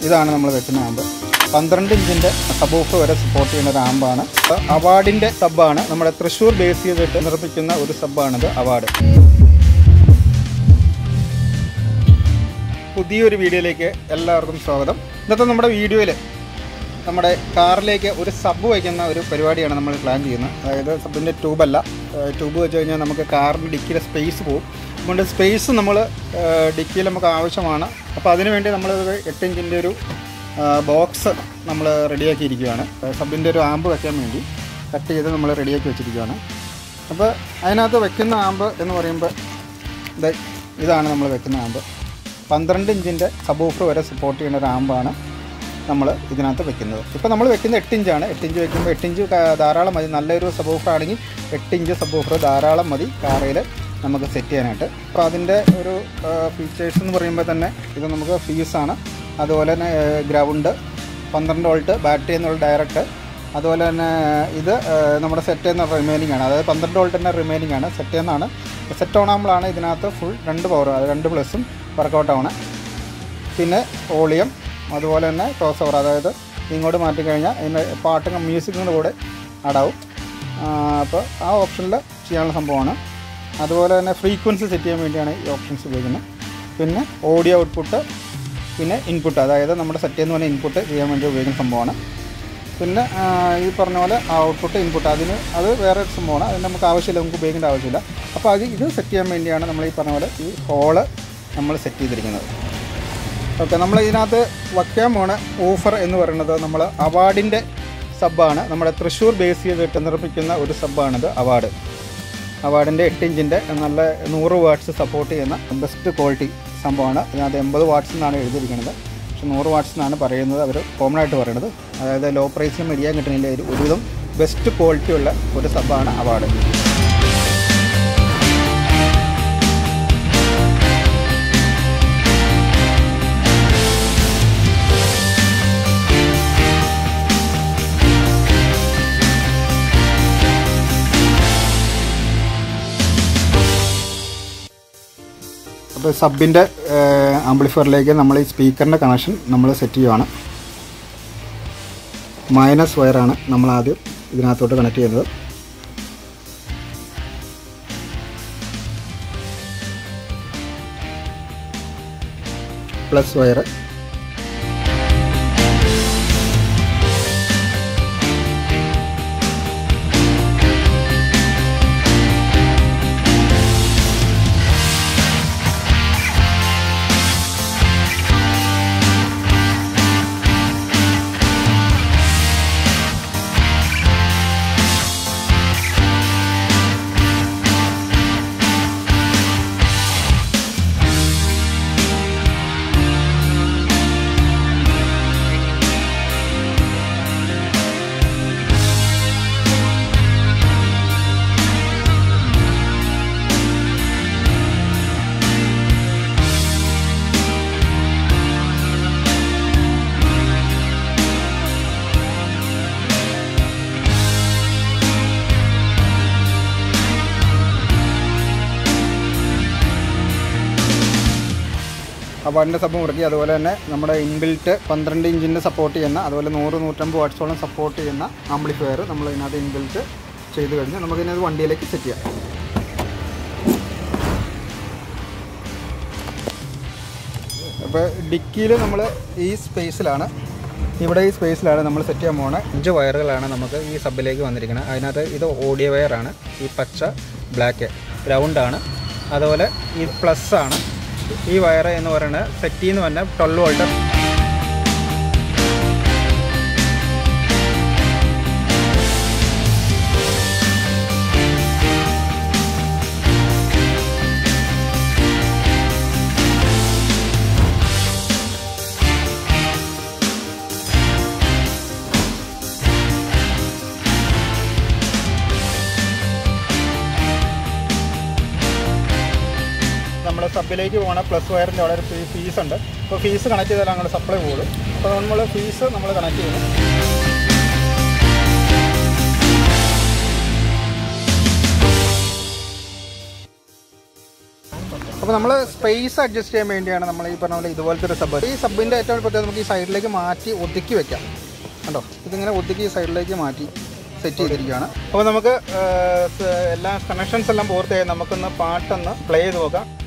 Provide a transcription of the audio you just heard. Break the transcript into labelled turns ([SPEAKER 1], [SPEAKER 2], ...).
[SPEAKER 1] ഇതാണ് നമ്മൾ വെക്കുന്ന ആമ്പ്. 12 ഇഞ്ചിൻ്റെ സബ് ഓഫ് വരെ സപ്പോർട്ട് ചെയ്യുന്ന ഒരു ആമ്പാണ്. അവാർഡിൻ്റെ സബ്ബാണ്. നമ്മുടെ തൃശ്ശൂർ ബേസ് ചെയ്തിട്ട് നിർമ്മിക്കുന്ന ഒരു സബ്ബാണിത് അവാർഡ്. പുതിയൊരു വീഡിയോയിലേക്ക് എല്ലാവർക്കും സ്വാഗതം. ഇന്നത്തെ നമ്മുടെ വീഡിയോയിൽ നമ്മുടെ കാറിലേക്ക് ഒരു സബ് വയ്ക്കുന്ന ഒരു പരിപാടിയാണ് നമ്മൾ പ്ലാൻ ചെയ്യുന്നത്. അതായത് സബിൻ്റെ ട്യൂബല്ല, ട്യൂബ് വെച്ച് കഴിഞ്ഞാൽ നമുക്ക് കാറിൻ്റെ ഡിക്കിയിലെ സ്പേസ് പോകും. അതുകൊണ്ട് സ്പേസ് നമ്മൾ ഡിക്കിയിൽ നമുക്ക് ആവശ്യമാണ്. അപ്പോൾ അതിനുവേണ്ടി നമ്മൾ 8 ഇഞ്ചിൻ്റെ ഒരു ബോക്സ് നമ്മൾ റെഡിയാക്കിയിരിക്കുകയാണ്. സബിൻ്റെ ഒരു ആമ്പ് വയ്ക്കാൻ വേണ്ടി കട്ട് ചെയ്ത് നമ്മൾ റെഡിയാക്കി വെച്ചിരിക്കുകയാണ്. അപ്പോൾ അതിനകത്ത് വെക്കുന്ന ആമ്പ് എന്ന് പറയുമ്പോൾ ഇതാണ് നമ്മൾ വെക്കുന്ന ആമ്പ്. 12 ഇഞ്ചിൻ്റെ സബ് ഓഫ് വരെ സപ്പോർട്ട് ചെയ്യുന്ന ഒരു ആമ്പാണ് നമ്മൾ ഇതിനകത്ത് വെക്കുന്നത്. ഇപ്പോൾ നമ്മൾ വെക്കുന്നത് 8 ഇഞ്ചാണ്. 8 ഇഞ്ച് വെക്കുമ്പോൾ 8 ഇഞ്ച് ധാരാളം മതി. നല്ലൊരു സബ് ഓഫർ ആണെങ്കിൽ 8 ഇഞ്ച് സബ് ഓഫർ ധാരാളം മതി കാറയിൽ നമുക്ക് സെറ്റ് ചെയ്യാനായിട്ട്. അപ്പോൾ അതിൻ്റെ ഒരു ഫീച്ചേഴ്സ് എന്ന് പറയുമ്പോൾ തന്നെ ഇത് നമുക്ക് ഫ്യൂസാണ്, അതുപോലെ തന്നെ ഗ്രൗണ്ട്, 12 വോൾട്ട് ബാറ്ററി എന്നുള്ള ഡയറക്റ്റ്, അതുപോലെ തന്നെ ഇത് നമ്മുടെ സെറ്റ് എന്ന റിമൈനിങ് ആണ്. അതായത് 12 വോൾട്ട് തന്നെ റിമൈനിങ് ആണ്. സെറ്റ് എന്നാണ്. സെറ്റ് ഓൺ ആകുമ്പോഴാണ് ഇതിനകത്ത് ഫുൾ 2 പവർ, അത് 2 പ്ലസും വർക്കൗട്ടാണ്. പിന്നെ വോളിയം, അതുപോലെ തന്നെ ക്രോസ് ഓവർ, അതായത് ഇങ്ങോട്ട് മാറ്റിക്കഴിഞ്ഞാൽ ഇതിൻ്റെ പാട്ടും മ്യൂസിക്കിൻ്റെ കൂടെ ആടാവും. അപ്പോൾ ആ ഓപ്ഷനിൽ ചെയ്യാനുള്ള സംഭവമാണ്. അതുപോലെ തന്നെ ഫ്രീക്വൻസി സെറ്റ് ചെയ്യാൻ വേണ്ടിയാണ് ഈ ഓപ്ഷൻസ് ഉപയോഗിക്കുന്നത്. പിന്നെ ഓഡിയോ ഔട്ട്പുട്ട്, പിന്നെ ഇൻപുട്ട്, അതായത് നമ്മുടെ സെറ്റ് എന്ന് പറഞ്ഞാൽ ഇൻപുട്ട് ചെയ്യാൻ വേണ്ടി ഉപയോഗിക്കുന്ന സംഭവമാണ്. പിന്നെ ഈ പറഞ്ഞ പോലെ ഔട്ട്പുട്ട് ഇൻപുട്ട് അത് വേറെ സംഭവമാണ്. അതിന് നമുക്ക് ആവശ്യമില്ല, നമുക്ക് ഉപയോഗിക്കേണ്ട ആവശ്യമില്ല. അപ്പോൾ ഇത് സെറ്റ് ചെയ്യാൻ വേണ്ടിയാണ് നമ്മൾ ഈ പറഞ്ഞ പോലെ ഈ ഹോള് നമ്മൾ സെറ്റ് ചെയ്തിരിക്കുന്നത്. ഓക്കെ, നമ്മൾ ഇതിനകത്ത് വയ്ക്കാൻ പോണ ഓഫർ എന്ന് പറയുന്നത് നമ്മൾ അവാർഡിൻ്റെ സബ്ബാണ്. നമ്മുടെ തൃശ്ശൂർ ബേസ് ചെയ്തിട്ട് നിർമ്മിക്കുന്ന ഒരു സബ്ബാണിത് അവാർഡിൻ്റെ 8 ഇഞ്ചിൻ്റെ നല്ല 100 വാട്ട്സ് സപ്പോർട്ട് ചെയ്യുന്ന ബെസ്റ്റ് ക്വാളിറ്റി സംഭവമാണ്. ഇതിനകത്ത് 80 വാട്ട്സ് എന്നാണ് എഴുതിയിരിക്കുന്നത്, പക്ഷേ 100 വാട്ട്സ് എന്നാണ് പറയുന്നത് അവർ കോമൺ ആയിട്ട് പറയുന്നത്. അതായത് ലോ പ്രൈസിൽ മേടിക്കാൻ കിട്ടുന്നില്ല, ഒരുവിധം ബെസ്റ്റ് ക്വാളിറ്റി ഉള്ള ഒരു സബ്ബാണ് അവാർഡ്. അപ്പോൾ സബിൻ്റെ ആംപ്ലിഫയറിലേക്ക് നമ്മൾ ഈ സ്പീക്കറിൻ്റെ കണക്ഷൻ നമ്മൾ സെറ്റ് ചെയ്യുകയാണ്. മൈനസ് വയറാണ് നമ്മൾ ആദ്യം ഇതിനകത്തോട്ട് കണക്ട് ചെയ്യുന്നത്. പ്ലസ് വയർ, അവാർഡിൻ്റെ സബ് മുറുക്കി. അതുപോലെ തന്നെ നമ്മുടെ ഇൻബിൽറ്റ് 12 ഇഞ്ചിൻ്റെ സപ്പോർട്ട് ചെയ്യുന്ന, അതുപോലെ 100-150 വാട്ട്സോളം സപ്പോർട്ട് ചെയ്യുന്ന ആംപ്ലിഫയർ നമ്മൾ ഇതിനകത്ത് ഇൻബിൽറ്റ് ചെയ്ത് കഴിഞ്ഞാൽ നമുക്കിതിനകത്ത് വണ്ടിയിലേക്ക് സെറ്റ് ചെയ്യാം. അപ്പോൾ ഡിക്കിയിൽ നമ്മൾ ഈ സ്പേസിലാണ് നമ്മൾ സെറ്റ് ചെയ്യാൻ പോകുന്നത്. 5 വയറുകളാണ് നമുക്ക് ഈ സബിലേക്ക് വന്നിരിക്കുന്നത്. അതിനകത്ത് ഇത് ഓഡിയോ വയറാണ്, ഈ പച്ച ബ്ലാക്ക് ഗ്രൗണ്ടാണ്, അതുപോലെ ഈ പ്ലസ് ആണ്. ഈ വയർ എന്ന് പറയുന്നത് സെറ്റിൽ നിന്ന് തന്നെ 12 വോൾട്ട്. നമ്മുടെ സബിലേക്ക് പോകുന്ന പ്ലസ് വയറിൻ്റെ അവിടെ ഒരു ഫീസ് ഉണ്ട്. അപ്പോൾ ഫീസ് കണക്ട് ചെയ്താൽ അങ്ങോട്ട് സപ്ലൈ പോകും. അപ്പോൾ നമ്മൾ ഫീസ് നമ്മൾ കണക്ട് ചെയ്യുന്നു. അപ്പോൾ നമ്മൾ സ്പേസ് അഡ്ജസ്റ്റ് ചെയ്യാൻ വേണ്ടിയാണ് നമ്മൾ ഈ പറഞ്ഞ പോലെ ഇതുപോലത്തെ ഒരു സബ്. ഈ സബിൻ്റെ ഏറ്റവും പ്രത്യേകത നമുക്ക് ഈ സൈഡിലേക്ക് മാറ്റി ഒതുക്കി വെക്കാം. കണ്ടോ, ഇതിങ്ങനെ ഒതുക്കി ഈ സൈഡിലേക്ക് മാറ്റി സെറ്റ് ചെയ്തിരിക്കുകയാണ്. അപ്പോൾ നമുക്ക് എല്ലാ കണക്ഷൻസ് എല്ലാം പൂർത്തിയായി. നമുക്കൊന്ന് പാട്ടൊന്ന് പ്ലേ ചെയ്ത് നോക്കാം.